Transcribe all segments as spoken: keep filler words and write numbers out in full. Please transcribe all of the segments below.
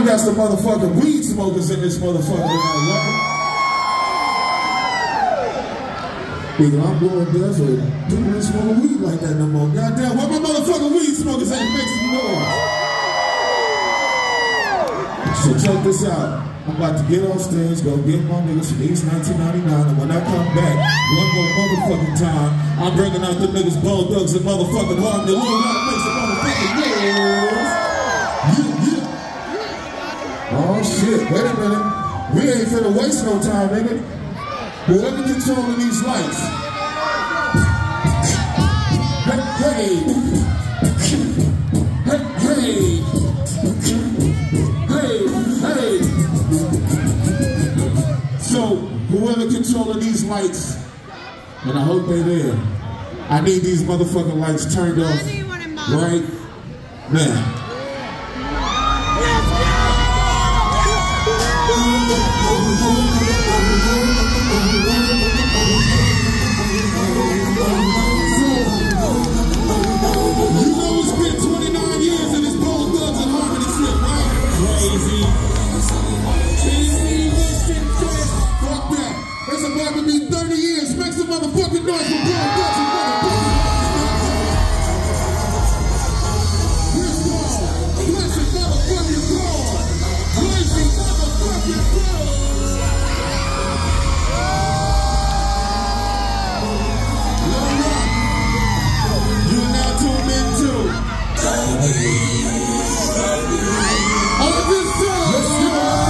We got some motherfucking weed smokers in this motherfucker tonight, nigga, I'm going there for people that smoke weed like that no more. Goddamn, where my motherfucking weed smokers at? Make some noise. So check this out. I'm about to get on stage, go get my niggas from East nineteen ninety-nine, and when I come back, one more motherfucking time, I'm bringing out the niggas Bone Thugs and motherfucking Harlem. The little guy makes some motherfucking noise. Yeah, yeah. Oh shit, wait a minute. We ain't finna waste no time, nigga. Whoever controlling these lights. Hey, hey. Hey, hey. Hey, hey. So, whoever controlling these lights, and I hope they're there, I need these motherfucking lights turned off right now. Motherfucking noise from Bone Thugs and motherfucking Blessed motherfucking God. Blessed motherfucking God. You're now tuned into all this time. Let's go.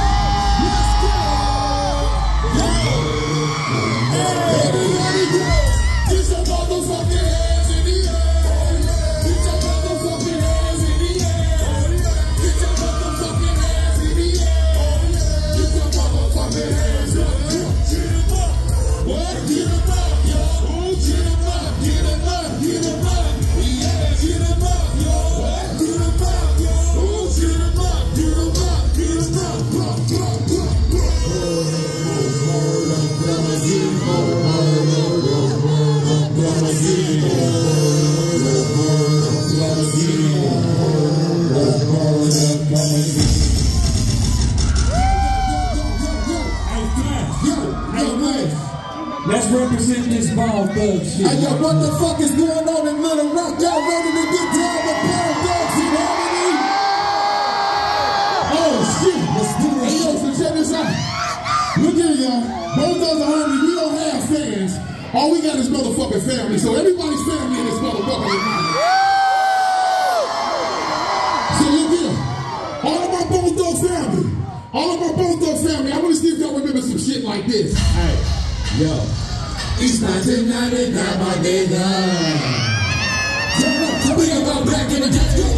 Let's represent this Bone Thug shit. Hey, yo, what the fuck is going on in Little Rock? Y'all ready to get down with Bone Thugs in Harmony? Oh, shit. Let's do it. Hey, yo, so check this out. Look here, y'all. Bone Thugs in Harmony, we don't have fans. All we got is motherfucking family. So everybody's family in this motherfucker tonight. So look here. All of my Bone Thug family. All of my Bone Thug family. I want to see if y'all remember some shit like this. Hey. Yo, East nineteen ninety-nine, my nigga. Turn up, we gon' go back in the day.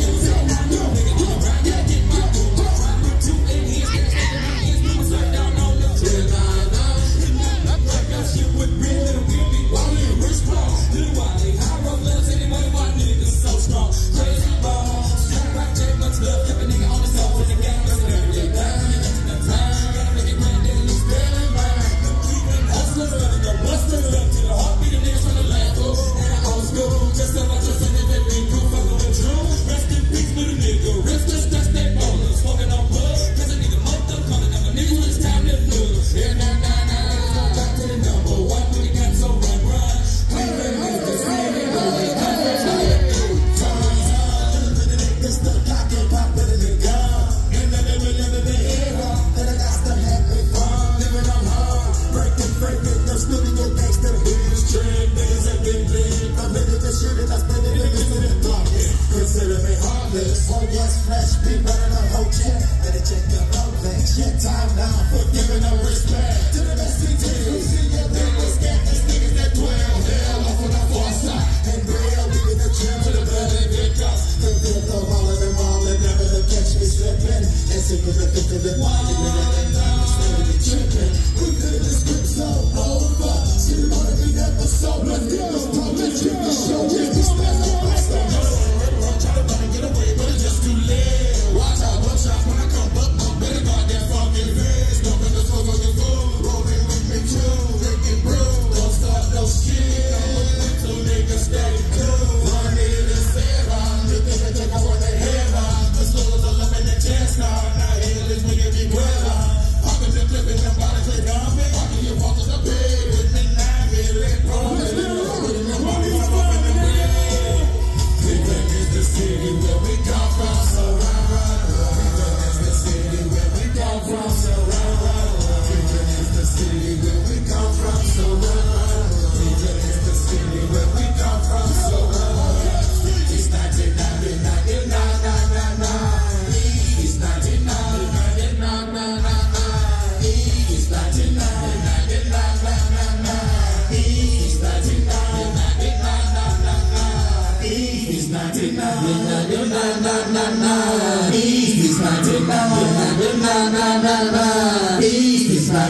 Watch out, watch out when I come up, I'm better guard that fucking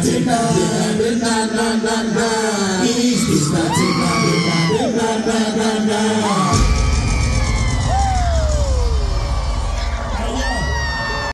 did not